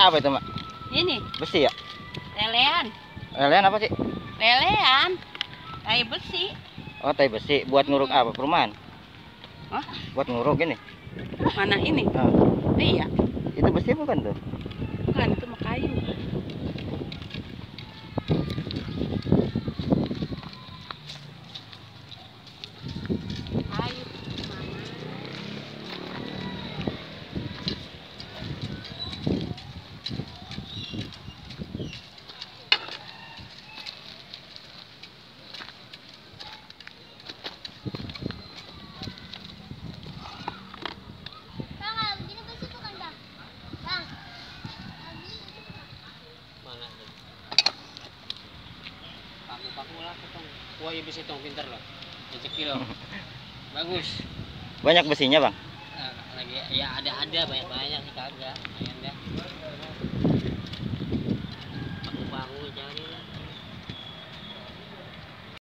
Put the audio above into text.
apa itu, Mak? Ini Besi ya? lelean. Lelean apa sih? Lelean. Tai besi. Oh, tai besi. Buat nguruk apa? Perumahan? Hah? Buat nguruk ini? Mana ini? Ah, Iya. itu besi bukan tuh? Bukan, itu mah kayu. Kayu mana? Paku lah ketong. Wah, ya bisa tong pinter loh. Rezeki loh. Bagus. Banyak besinya, Bang? Nah, lagi ya ada banyak sih kagak.